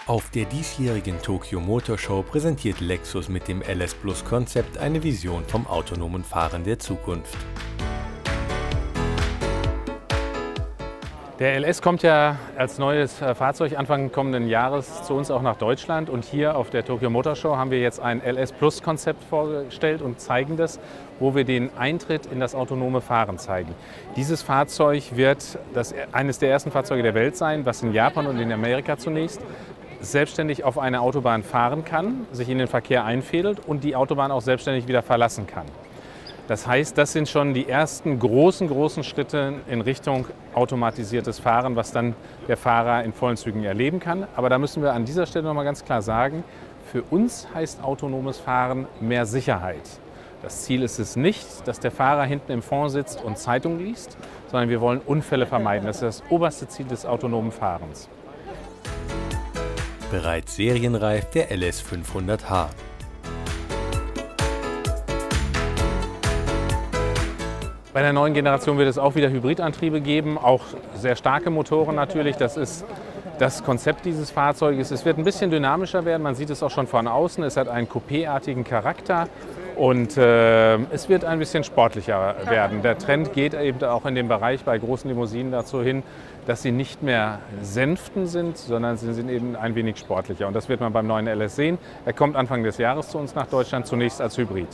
Auf der diesjährigen Tokyo Motor Show präsentiert Lexus mit dem LS Plus Konzept eine Vision vom autonomen Fahren der Zukunft. Der LS kommt ja als neues Fahrzeug Anfang kommenden Jahres zu uns auch nach Deutschland, und hier auf der Tokyo Motor Show haben wir jetzt ein LS Plus Konzept vorgestellt und zeigen das, wo wir den Eintritt in das autonome Fahren zeigen. Dieses Fahrzeug wird eines der ersten Fahrzeuge der Welt sein, was in Japan und in Amerika zunächst selbstständig auf einer Autobahn fahren kann, sich in den Verkehr einfädelt und die Autobahn auch selbstständig wieder verlassen kann. Das heißt, das sind schon die ersten großen Schritte in Richtung automatisiertes Fahren, was dann der Fahrer in vollen Zügen erleben kann. Aber da müssen wir an dieser Stelle noch mal ganz klar sagen, für uns heißt autonomes Fahren mehr Sicherheit. Das Ziel ist es nicht, dass der Fahrer hinten im Fond sitzt und Zeitung liest, sondern wir wollen Unfälle vermeiden. Das ist das oberste Ziel des autonomen Fahrens. Bereits serienreif der LS 500h. Bei der neuen Generation wird es auch wieder Hybridantriebe geben, auch sehr starke Motoren natürlich. Das ist das Konzept dieses Fahrzeuges. Es wird ein bisschen dynamischer werden, man sieht es auch schon von außen. Es hat einen Coupé-artigen Charakter und es wird ein bisschen sportlicher werden. Der Trend geht eben auch in dem Bereich bei großen Limousinen dazu hin, dass sie nicht mehr Sänften sind, sondern sie sind eben ein wenig sportlicher. Und das wird man beim neuen LS sehen. Er kommt Anfang des Jahres zu uns nach Deutschland, zunächst als Hybrid.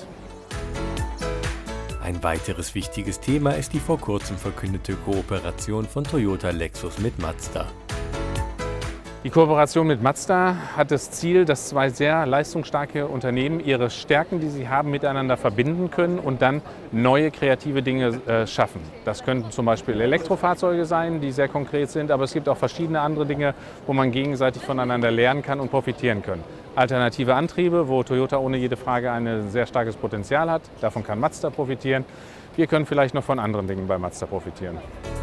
Ein weiteres wichtiges Thema ist die vor kurzem verkündete Kooperation von Toyota Lexus mit Mazda. Die Kooperation mit Mazda hat das Ziel, dass zwei sehr leistungsstarke Unternehmen ihre Stärken, die sie haben, miteinander verbinden können und dann neue kreative Dinge schaffen. Das könnten zum Beispiel Elektrofahrzeuge sein, die sehr konkret sind, aber es gibt auch verschiedene andere Dinge, wo man gegenseitig voneinander lernen kann und profitieren kann. Alternative Antriebe, wo Toyota ohne jede Frage ein sehr starkes Potenzial hat. Davon kann Mazda profitieren. Wir können vielleicht noch von anderen Dingen bei Mazda profitieren.